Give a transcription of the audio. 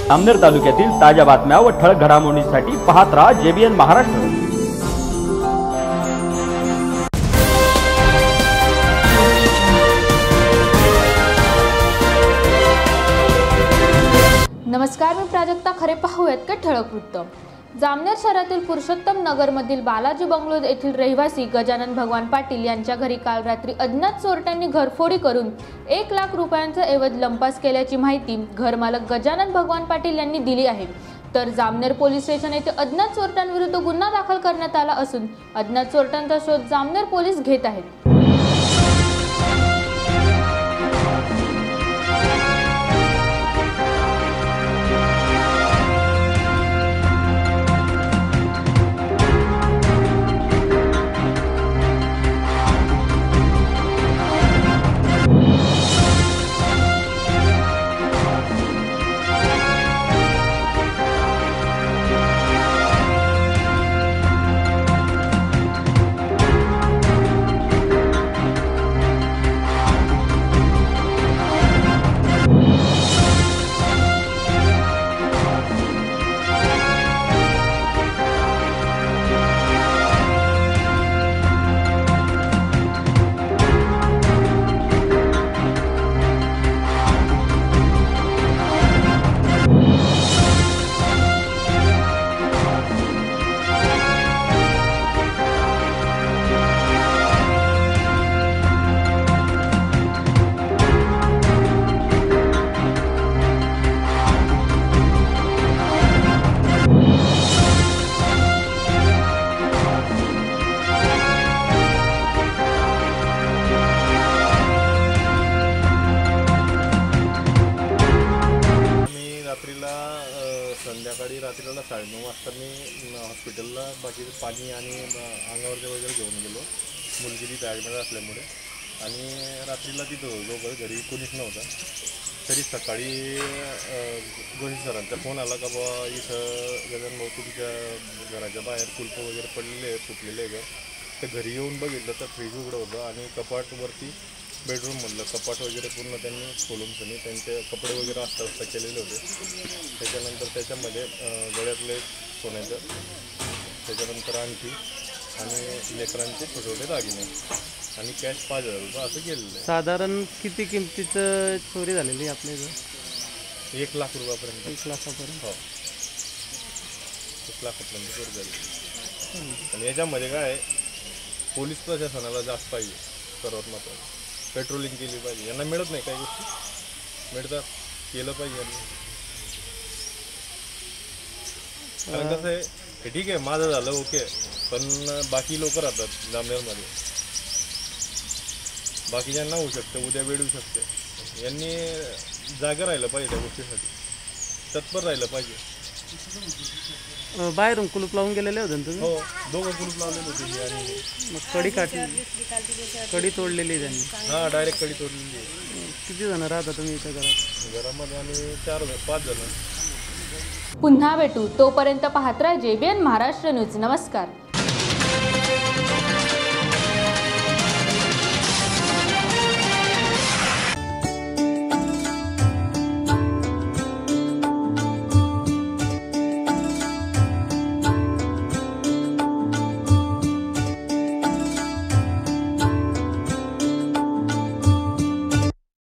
जामनेर तालुक्यातील ताज्या बातम्या व ठळक घडामोडींसाठी पाहत रहा JBN महाराष्ट्र। नमस्कार, मी प्राजक्ता खरे। पाहूयात का ठळक वृत्त। जामनेर शहरातील पुरुषोत्तम नगरमधील बालाजी बंगलो येथील रहिवासी गजानन भगवान पाटील यांच्या घरी काल रात्री अज्ञात चोरट्यांनी घरफोडी करून 1 लाख रुपयांचा ऐवज लंपास केल्याची माहिती घरमालक गजानन भगवान पाटील यांनी दिली आहे। तर जामनेर पोलीस स्टेशन येथे अज्ञात चोरट्यांविरुद्ध गुन्हा दाखल करण्यात आला असून अज्ञात चोरट्यांचा शोध जामनेर पोलीस घेत आहेत। रात्रीला 9:30 वाजता मी हॉस्पिटलला बाकी पाणी आणि अंगावरचे वगैरे घेऊन गेलो। मुलगी तिथे ॲडमिट असल्यामुळे आणि रात्रीला तिथं जो घरी कोणीच नव्हता। तरी सकाळी गोहिल सरांचा फोन आला का बाबा इथं गजानन भाऊ तुमच्या घराच्या बाहेर कुलप वगैरे पडलेले आहे, फुटलेले आहे का। तर घरी येऊन बघितलं तर फ्रीज उघडं होतं आणि कपाटवरती बेडरूममधलं कपाट वगैरे पूर्ण त्यांनी खोलून त्यांचे कपडे वगैरे अस्ताव्यस्त केलेले होते। त्याच्यानंतर त्याच्यामध्ये गळ्यातले सोन्याचं, त्याच्यानंतर अंगठी आणि लेकरांचे छोटे छोटे दागिने आणि कॅश 5,000 रुपये असं केलेलं आहे। साधारण किती किमतीचं चोरी झालेली आपल्या इथं? 1 लाख रुपयापर्यंत। 1 लाखापर्यंत? हो, 1 लाखापर्यंत चोरी झाली। आणि याच्यामध्ये काय आहे, पोलीस प्रशासनाला जास्त पाहिजे, सर्वात महत्त्वाचं पेट्रोलिंग केली पाहिजे। यांना मिळत नाही, काही गोष्टी मिळतात, केलं पाहिजे यांनी। कारण कसं आहे, हे ठीक आहे माझं झालं ओके, पण बाकी लोक राहतात जामनेरमध्ये, बाकीच्यांना होऊ शकते, उद्या वेळ येऊ शकते। यांनी जागा राहिलं पाहिजे, त्या गोष्टीसाठी तत्पर राहिलं पाहिजे। बाहेरून कुलूप लावून गेलेले होते तुम्ही? हो, दोघं कुलूप लावलेले होते आणि मग कडी काढली, कडी तोडलेली त्यांनी? हां, डायरेक्ट कडी तोडलेली आहे। किती जण राहता तुम्ही इथं घरात? घरामध्ये आम्ही 4-5 जण। पुन्हा भेटू, तोपर्यंत पाहत रहा JBN महाराष्ट्र न्यूज। नमस्कार।